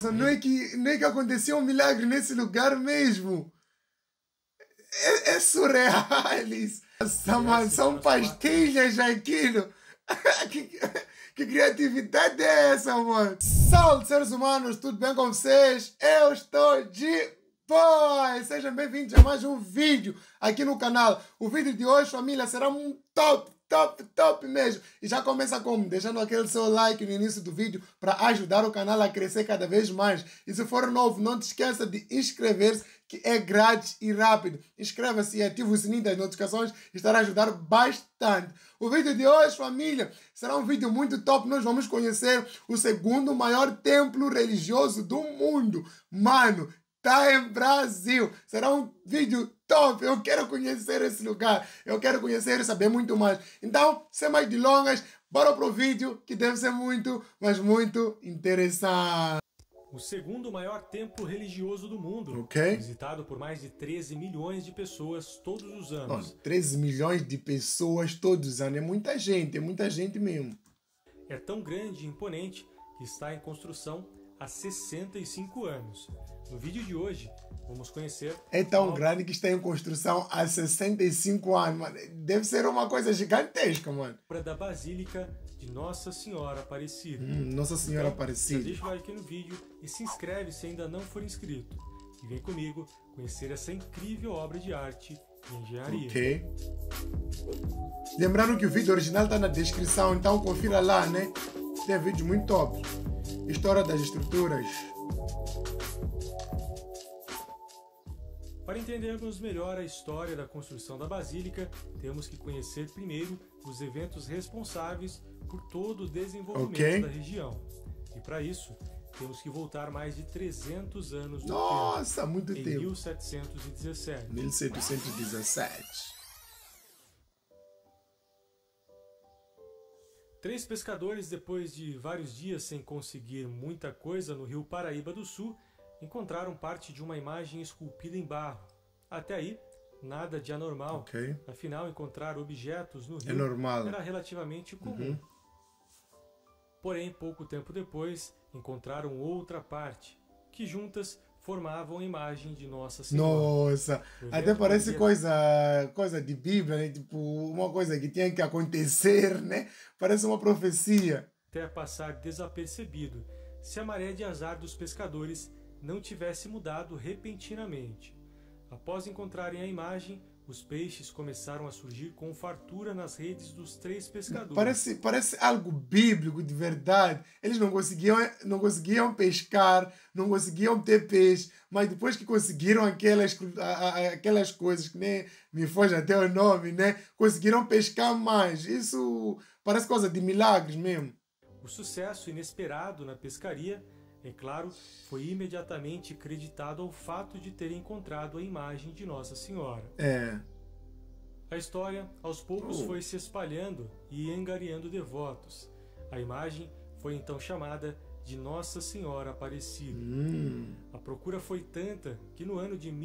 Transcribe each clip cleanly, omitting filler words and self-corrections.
Não é que aconteceu um milagre nesse lugar mesmo. É surreal isso. Nossa, mano, são pastilhas aquilo. Que criatividade é essa, mano? Salve, seres humanos, tudo bem com vocês? Eu estou de boa! Sejam bem-vindos a mais um vídeo aqui no canal. O vídeo de hoje, família, será um top mesmo. E já começa como? Deixando aquele seu like no início do vídeo para ajudar o canal a crescer cada vez mais. E se for novo, não te esqueça de inscrever-se, que é grátis e rápido. Inscreva-se e ative o sininho das notificações, estará a ajudar bastante. O vídeo de hoje, família, será um vídeo muito top. Nós vamos conhecer o segundo maior templo religioso do mundo. Mano, tá em Brasil. Será um vídeo top. Eu quero conhecer esse lugar. Eu quero conhecer e saber muito mais. Então, sem mais delongas, bora pro vídeo que deve ser muito, mas muito interessante. O segundo maior templo religioso do mundo, Ok. visitado por mais de 13 milhões de pessoas todos os anos. 13 milhões de pessoas todos os anos. É muita gente mesmo. É tão grande e imponente que está em construção há 65 anos. No vídeo de hoje, vamos conhecer... É tão grande que está em construção há 65 anos, mano. Deve ser uma coisa gigantesca, mano. Da Basílica de Nossa Senhora Aparecida. Nossa Senhora Então, Aparecida. já deixa o like no vídeo e se inscreve se ainda não for inscrito. E vem comigo conhecer essa incrível obra de arte e engenharia. Ok. Lembrando que o vídeo original está na descrição, então confira lá, né? Tem vídeos muito top. História das estruturas. Para entendermos melhor a história da construção da Basílica, temos que conhecer primeiro os eventos responsáveis por todo o desenvolvimento da região. E para isso, temos que voltar mais de 300 anos no Nossa, tempo, muito em tempo. 1717. 1717. Três pescadores, depois de vários dias sem conseguir muita coisa no rio Paraíba do Sul, encontraram parte de uma imagem esculpida em barro. Até aí, nada de anormal. Ok. Afinal, encontrar objetos no rio normal. era relativamente comum. Porém, pouco tempo depois, encontraram outra parte, que juntas formavam a imagem de Nossa Senhora. Nossa, até parece coisa de Bíblia, né? Tipo, uma coisa que tinha que acontecer, né? Parece uma profecia. Até passar desapercebido, se a maré de azar dos pescadores não tivesse mudado repentinamente. Após encontrarem a imagem, os peixes começaram a surgir com fartura nas redes dos três pescadores. Parece algo bíblico de verdade. Eles não conseguiam pescar, não conseguiam ter peixe, mas depois que conseguiram aquelas coisas que nem me foge até o nome, né? Conseguiram pescar mais. Isso parece coisa de milagres mesmo. O sucesso inesperado na pescaria, é claro, foi imediatamente creditado ao fato de ter encontrado a imagem de Nossa Senhora. A história, aos poucos, foi se espalhando e angariando devotos. A imagem foi então chamada de Nossa Senhora Aparecida. A procura foi tanta que no ano de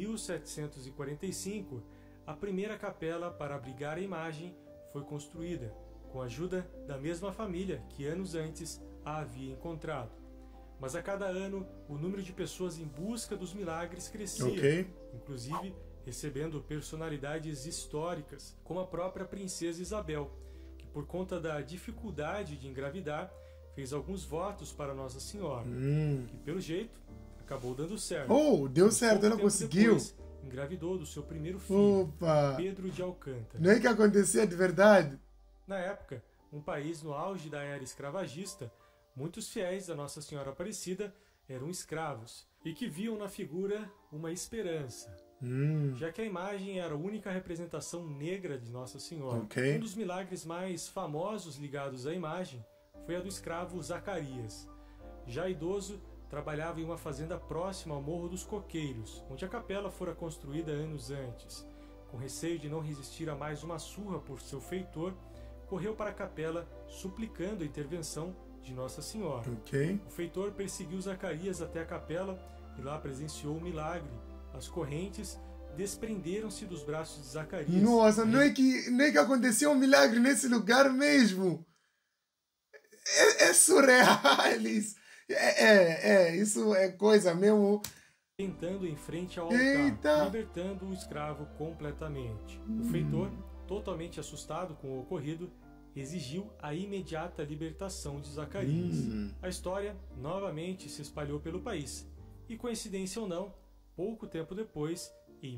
1745, a primeira capela para abrigar a imagem foi construída, com a ajuda da mesma família que anos antes a havia encontrado. Mas a cada ano, o número de pessoas em busca dos milagres crescia, inclusive recebendo personalidades históricas, como a própria princesa Isabel, que por conta da dificuldade de engravidar, fez alguns votos para Nossa Senhora, que pelo jeito acabou dando certo. Deu certo, ela conseguiu. Depois, engravidou do seu primeiro filho, Pedro de Alcântara. Não é que acontecia de verdade? Na época, um país no auge da era escravagista, muitos fiéis da Nossa Senhora Aparecida eram escravos e que viam na figura uma esperança, já que a imagem era a única representação negra de Nossa Senhora. Um dos milagres mais famosos ligados à imagem foi a do escravo Zacarias. Já idoso, trabalhava em uma fazenda próxima ao Morro dos Coqueiros, onde a capela fora construída anos antes. Com receio de não resistir a mais uma surra por seu feitor, correu para a capela suplicando a intervenção de Nossa Senhora. O feitor perseguiu Zacarias até a capela e lá presenciou o milagre. As correntes desprenderam-se dos braços de Zacarias. Nossa, não é que aconteceu um milagre nesse lugar mesmo. É surreal isso. Isso é coisa mesmo. Tentando em frente ao altar, libertando o escravo completamente. O feitor, totalmente assustado com o ocorrido, exigiu a imediata libertação de Zacarias. A história novamente se espalhou pelo país. E, coincidência ou não, pouco tempo depois, em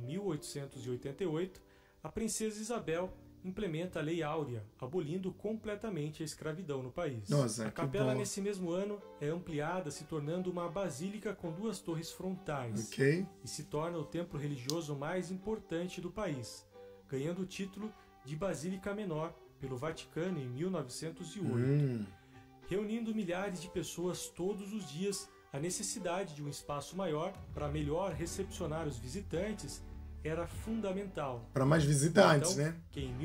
1888, a princesa Isabel implementa a Lei Áurea, abolindo completamente a escravidão no país. Nossa, a capela, nesse mesmo ano, é ampliada, se tornando uma basílica com 2 torres frontais. E se torna o templo religioso mais importante do país, ganhando o título de Basílica Menor pelo Vaticano em 1908. Reunindo milhares de pessoas todos os dias, a necessidade de um espaço maior para melhor recepcionar os visitantes era fundamental. Para mais visitantes, então, né? Que em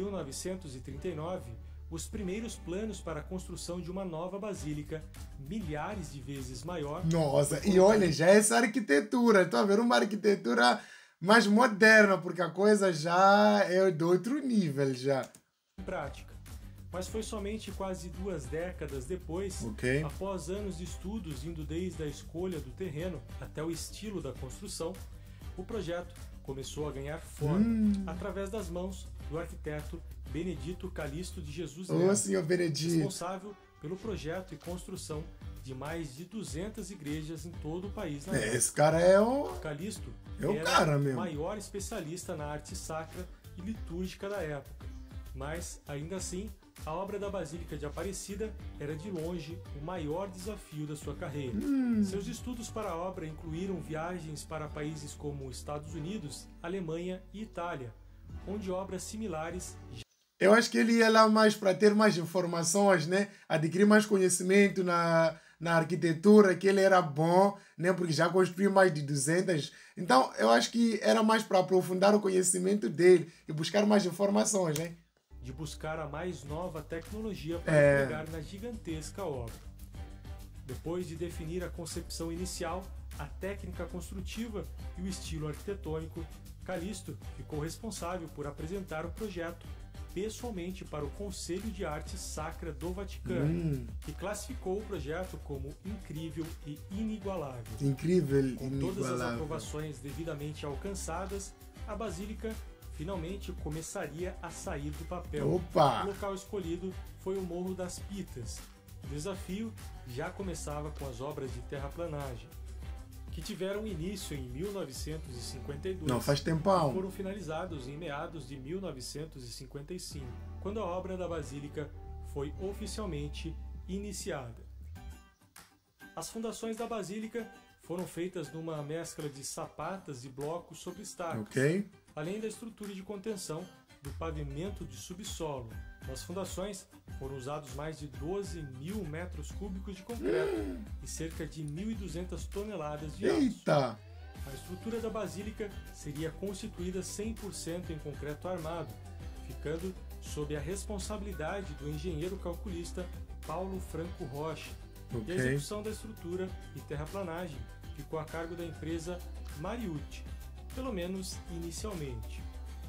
1939, os primeiros planos para a construção de uma nova basílica, milhares de vezes maior... Nossa, e olha, já essa arquitetura, estou a ver uma arquitetura mais moderna, porque a coisa já é de outro nível, já. Em prática. Mas foi somente quase 2 décadas depois, após anos de estudos indo desde a escolha do terreno até o estilo da construção, o projeto começou a ganhar forma através das mãos do arquiteto Benedito Calixto de Jesus Neto, senhor Benedito, responsável pelo projeto e construção de mais de 200 igrejas em todo o país. Esse cara é o... Calixto era o maior especialista na arte sacra e litúrgica da época, mas, ainda assim, a obra da Basílica de Aparecida era de longe o maior desafio da sua carreira. Seus estudos para a obra incluíram viagens para países como Estados Unidos, Alemanha e Itália, onde obras similares... Eu acho que ele ia lá mais para ter mais informações, né? Adquirir mais conhecimento na arquitetura, que ele era bom, né? Porque já construiu mais de 200. Então, eu acho que era mais para aprofundar o conhecimento dele e buscar mais informações, né? De buscar a mais nova tecnologia para empregar na gigantesca obra. Depois de definir a concepção inicial, a técnica construtiva e o estilo arquitetônico, Calixto ficou responsável por apresentar o projeto pessoalmente para o Conselho de Arte Sacra do Vaticano, que classificou o projeto como incrível e inigualável. Incrível, com todas as aprovações devidamente alcançadas, a Basílica finalmente começaria a sair do papel. O local escolhido foi o Morro das Pitas. O desafio já começava com as obras de terraplanagem, que tiveram início em 1952. Não faz tempão. Foram finalizados em meados de 1955, quando a obra da Basílica foi oficialmente iniciada. As fundações da Basílica foram feitas numa mescla de sapatas e blocos sobre estacas, além da estrutura de contenção do pavimento de subsolo. Nas fundações foram usados mais de 12 mil metros cúbicos de concreto e cerca de 1.200 toneladas de aço. A estrutura da Basílica seria constituída 100% em concreto armado, ficando sob a responsabilidade do engenheiro calculista Paulo Franco Rocha. E a execução da estrutura e terraplanagem ficou a cargo da empresa Mariucci, pelo menos inicialmente.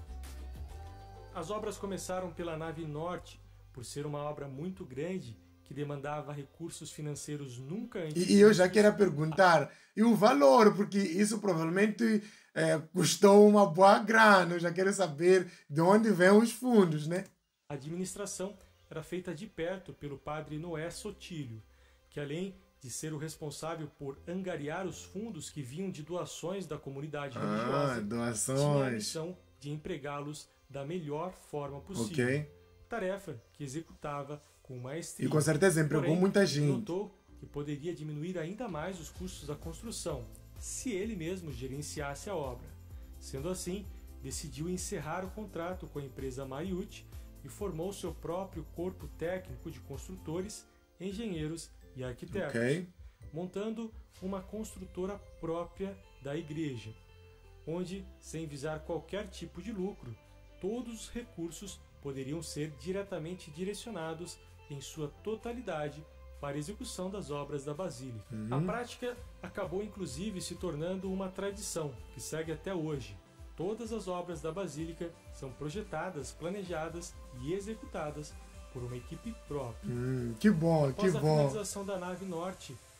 As obras começaram pela nave norte, por ser uma obra muito grande que demandava recursos financeiros nunca antes. E eu já queria perguntar, e o valor, porque isso provavelmente custou uma boa grana, eu já quero saber de onde vêm os fundos, né? A administração era feita de perto pelo padre Noé Sotílio, que além de ser o responsável por angariar os fundos que vinham de doações da comunidade religiosa, tinha a missão de empregá-los da melhor forma possível. Tarefa que executava com maestria. E com certeza empregou muita gente. Notou que poderia diminuir ainda mais os custos da construção, se ele mesmo gerenciasse a obra. Sendo assim, decidiu encerrar o contrato com a empresa Mariucci e formou seu próprio corpo técnico de construtores, engenheiros e arquitetos, montando uma construtora própria da igreja, onde, sem visar qualquer tipo de lucro, todos os recursos poderiam ser diretamente direcionados em sua totalidade para a execução das obras da Basílica. A prática acabou inclusive se tornando uma tradição que segue até hoje. Todas as obras da Basílica são projetadas, planejadas e executadas por uma equipe própria. Que bom, Após a finalização da nave norte,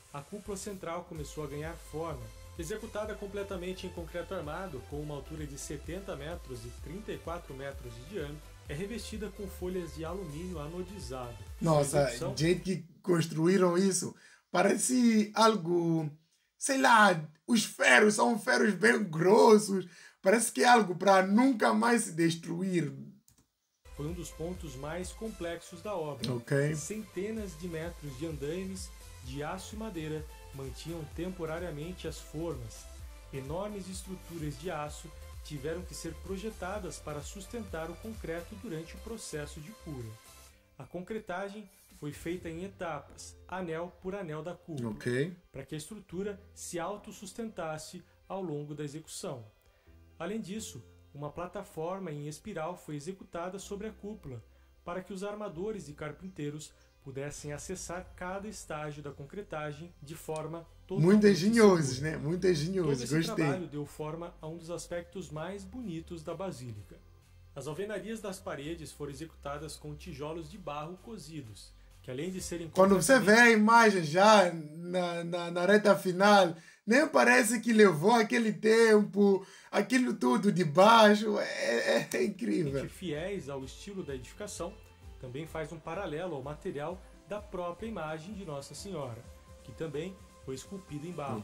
a cúpula central começou a ganhar forma. Executada completamente em concreto armado, com uma altura de 70 metros e 34 metros de diâmetro, é revestida com folhas de alumínio anodizado. Nossa, gente que construíram isso, parece algo, sei lá, os ferros são ferros bem grossos, parece que é algo para nunca mais se destruir. Foi um dos pontos mais complexos da obra. Centenas de metros de andaimes de aço e madeira mantinham temporariamente as formas. Enormes estruturas de aço tiveram que ser projetadas para sustentar o concreto durante o processo de cura. A concretagem foi feita em etapas, anel por anel da cúpula, para que a estrutura se autossustentasse ao longo da execução. Além disso, uma plataforma em espiral foi executada sobre a cúpula, para que os armadores e carpinteiros pudessem acessar cada estágio da concretagem de forma totalmente muito engenhosos, né? Muito engenhosos, gostei. Todo esse trabalho deu forma a um dos aspectos mais bonitos da basílica. As alvenarias das paredes foram executadas com tijolos de barro cozidos, que além de serem... Quando você vê a imagem já na reta final, nem parece que levou aquele tempo, aquilo tudo de baixo, é incrível. Fiéis ao estilo da edificação, também faz um paralelo ao material da própria imagem de Nossa Senhora, que também foi esculpida em barro.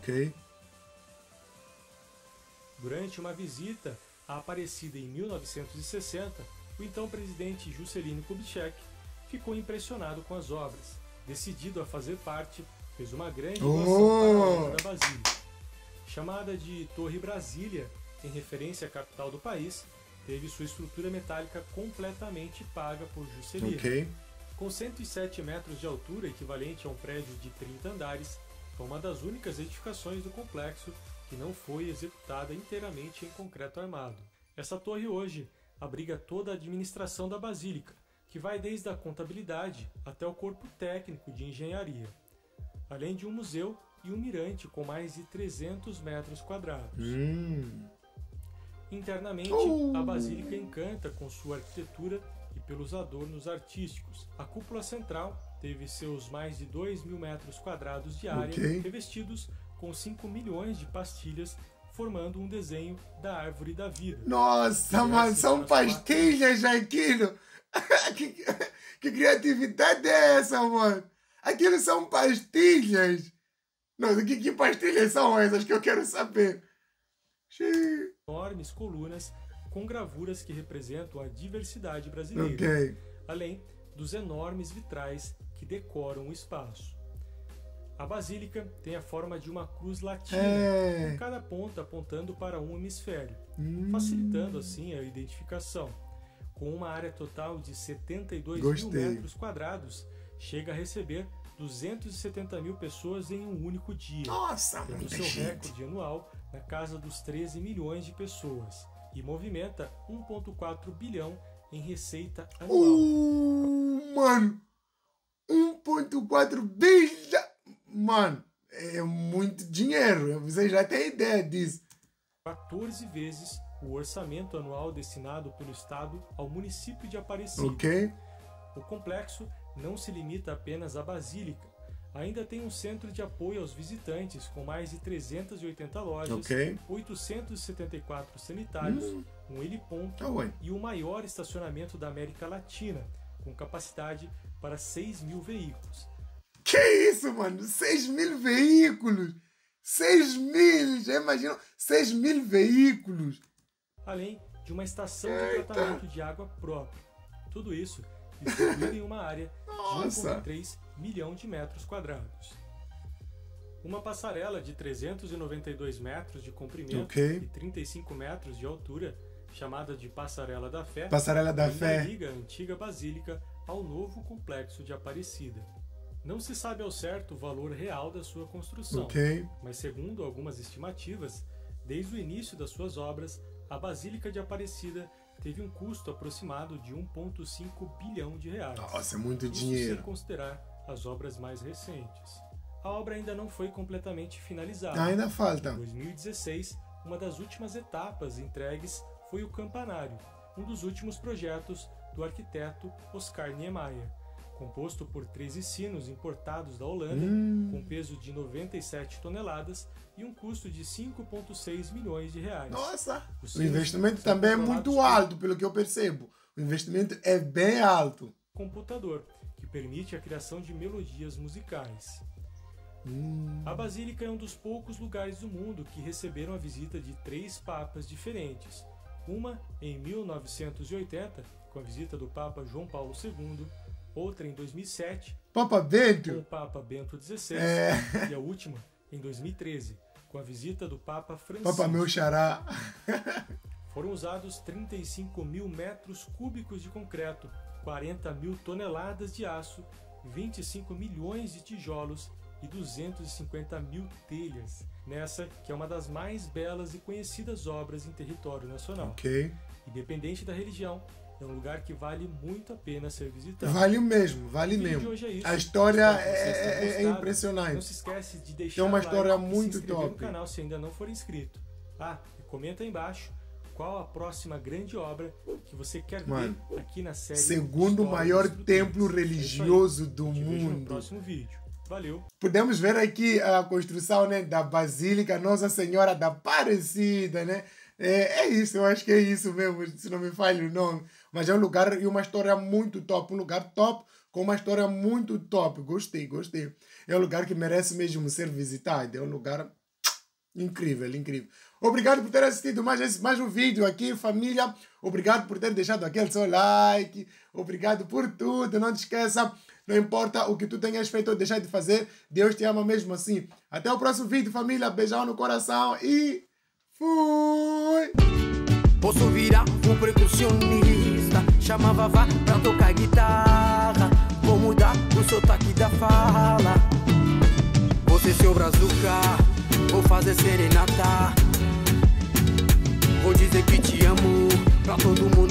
Durante uma visita à Aparecida em 1960, o então presidente Juscelino Kubitschek ficou impressionado com as obras. Decidido a fazer parte, fez uma grande doação para a basílica. Chamada de Torre Brasília, em referência à capital do país, teve sua estrutura metálica completamente paga por Juscelino. Com 107 metros de altura, equivalente a um prédio de 30 andares, foi uma das únicas edificações do complexo que não foi executada inteiramente em concreto armado. Essa torre hoje abriga toda a administração da basílica, que vai desde a contabilidade até o corpo técnico de engenharia, além de um museu e um mirante com mais de 300 metros quadrados. Internamente, a basílica encanta com sua arquitetura e pelos adornos artísticos. A cúpula central teve seus mais de 2.000 metros quadrados de área revestidos com 5 milhões de pastilhas, formando um desenho da árvore da vida. Nossa, mano, são pastilhas aquilo! que criatividade é essa, mano? Aquilo são pastilhas! Nossa, que pastilhas são essas que eu quero saber? Enormes colunas com gravuras que representam a diversidade brasileira, além dos enormes vitrais que decoram o espaço. A basílica tem a forma de uma cruz latina, com cada ponta apontando para um hemisfério, facilitando assim a identificação. Com uma área total de 72.000 metros quadrados, chega a receber 270.000 pessoas em um único dia. Nossa, tendo seu recorde anual na casa dos 13 milhões de pessoas e movimenta 1,4 bilhão em receita anual. Mano, 1,4 bilhão! Mano, é muito dinheiro. Você já tem ideia disso. 14 vezes o orçamento anual destinado pelo Estado ao município de Aparecida. O complexo não se limita apenas à basílica. Ainda tem um centro de apoio aos visitantes com mais de 380 lojas, 874 sanitários, um heliponto e o maior estacionamento da América Latina, com capacidade para 6.000 veículos. Que isso, mano? 6.000 veículos! 6.000! Já imaginam? 6.000 veículos! Além de uma estação de tratamento de água própria. Tudo isso distribuído em uma área de 1,3 milhão de metros quadrados. Uma passarela de 392 metros de comprimento e 35 metros de altura, chamada de Passarela da Fé, liga a antiga basílica ao novo complexo de Aparecida. Não se sabe ao certo o valor real da sua construção, mas segundo algumas estimativas, desde o início das suas obras, a Basílica de Aparecida teve um custo aproximado de 1,5 bilhão de reais. Nossa, é muito Isso dinheiro. sem considerar as obras mais recentes. A obra ainda não foi completamente finalizada. Ainda falta. Em 2016, uma das últimas etapas entregues foi o campanário, um dos últimos projetos do arquiteto Oscar Niemeyer. composto por 13 sinos importados da Holanda, com peso de 97 toneladas e um custo de 5,6 milhões de reais. Nossa! O investimento também é muito alto, pelo que eu percebo. O investimento é bem alto. Computador, que permite a criação de melodias musicais. A Basílica é um dos poucos lugares do mundo que receberam a visita de 3 papas diferentes. Uma em 1980, com a visita do Papa João Paulo II, outra em 2007, Papa Bento, com o Papa Bento XVI, e a última em 2013, com a visita do Papa Francisco. Papa meu xará. Foram usados 35 mil metros cúbicos de concreto, 40 mil toneladas de aço, 25 milhões de tijolos e 250 mil telhas, nessa que é uma das mais belas e conhecidas obras em território nacional. Ok. Independente da religião, é um lugar que vale muito a pena ser visitado. Vale mesmo, vale mesmo. Hoje é isso. A história é impressionante. Não se esquece de deixar tem uma história like muito e se inscrever top no canal se ainda não for inscrito. E comenta aí embaixo qual a próxima grande obra que você quer ver aqui na série. Segundo o maior templo religioso do mundo. Vejo no mundo. próximo vídeo. Valeu! Podemos ver aqui a construção, né, da Basílica Nossa Senhora da Aparecida, né? É isso, eu acho que é isso mesmo, se não me falha o nome. Mas é um lugar e uma história muito top, um lugar top com uma história muito top. Gostei. É um lugar que merece mesmo ser visitado, é um lugar incrível. Obrigado por ter assistido mais um vídeo aqui, família. Obrigado por ter deixado aquele seu like. Obrigado por tudo. Não te esqueça, não importa o que tu tenhas feito ou deixar de fazer, Deus te ama mesmo assim. Até o próximo vídeo, família. Beijão no coração e fui! Posso virar um percussionista, chama Vavá pra tocar guitarra, vou mudar o sotaque da fala. Você seu brazuca, vou fazer serenata, vou dizer que te amo pra todo mundo.